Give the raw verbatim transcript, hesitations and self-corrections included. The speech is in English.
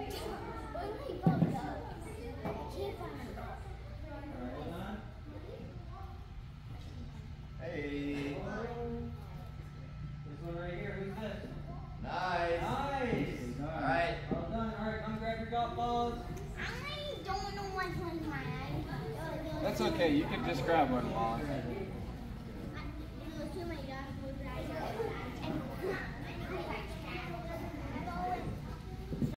Hey. This one right here, who's this? Nice. Nice. All right. Well done. All right, come grab your golf balls. I don't know which one's mine. That's okay. You can just grab one, Mom.